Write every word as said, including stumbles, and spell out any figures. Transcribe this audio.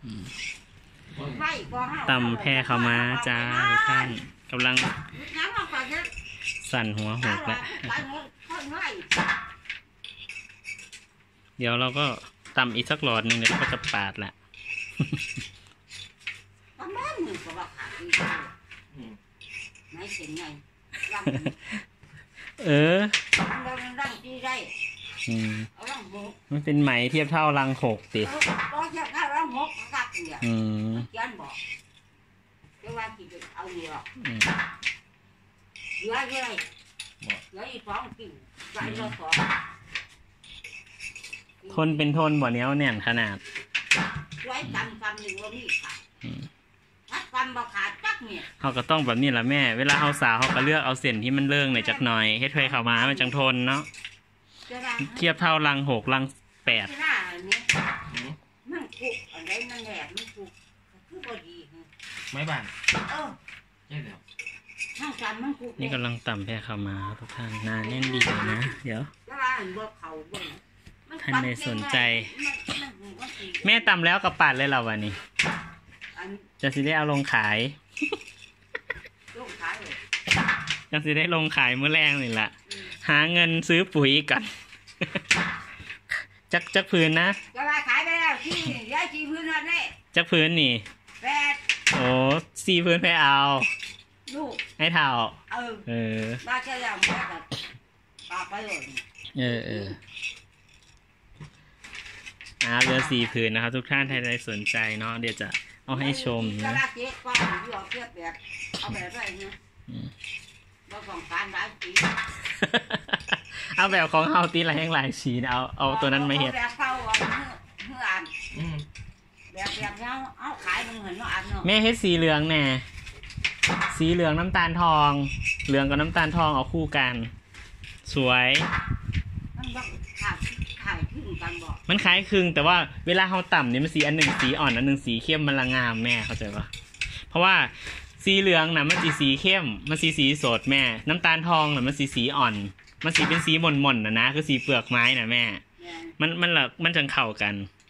ตำแพรเข้ามาจ้าท่านกำลังสั่นหัวหกแล้วเดี๋ยวเราก็ตำอีกสักหลอดหนึ่งเดี๋ยวเราก็จะปาดแหละเออมันเป็นไหมเทียบเท่ารังหกติอืมเยอะเลยเยอะอีกสองกิ่งใส่เราสองทนเป็นทนบ่เนี้ยแน่นขนาดไว้กำกำหนึ่งว่ามีขาดถ้ากำบ่ขาดจักเนี่ยเขาก็ต้องแบบนี้แหละแม่เวลาเอาสาวเขาก็เลือกเอาเส้นที่มันเลื่องหน่อยจักหน่อยเฮ็ดไฟเข้ามามันจังทนเนาะเทียบเท่ารังหกรังแปดมันกุกอะไรมันแหลกมันกุกคือพอดีไม่บานเออใช่แล้วนี่กำลังต่ำแพรเข้ามาทุกท่านนาแน่นดีนะเดี๋ยวท่านในสนใจแม่ต่ำแล้วกับปาดเลยเราวันนี้จะสิได้เอาลงขายจะสิได้ลงขายเมื่อแรงนี่แหละหาเงินซื้อปุ๋ยกันจักจักพื้นนะจะมาขายไปแล้วที่ย้ายสี่พื้นแล้วเนี่ยจักพื้นนี่แปดโอ้สี่พื้นไปเอาลูกให้เท่าเออเออบ้าแค่ยังแม่กับปากไปเลยเออเอออ่าเรือสี่ผืนนะครับทุกท่านใครใดสนใจเนาะเดี๋ยวจะเอาให้ชมนะเอาแบบอะไรเนี่ยเราของการร้ายสีเอาแบบของเฮาตีอะไรแห้งหลายสีเอาเอาตัวนั้นมาเห็ดแบบเฝ้าเมื่ออ่านแบบแบบเนี้ยเอาขายมันเหมือนว่าอ่านเนาะแม่เฮ็ดสีเหลืองแน่สีเหลืองน้ำตาลทองเหลืองกับน้ำตาลทองเอาคู่กันสวยมันคล้ายคลึงแต่ว่าเวลาเขาต่ำเนี่ยมันสีอันหนึ่งสีอ่อนอันหนึ่งสีเข้มมันละงามแม่เข้าใจปะเพราะว่าสีเหลืองน่ะมันสีสีเข้มมันสีสีสดแม่น้ำตาลทองน่ะมันสีสีอ่อนมันสีเป็นสีหม่นๆนะนะคือสีเปลือกไม้น่ะแม่มันมันหลักมันจังเข้ากัน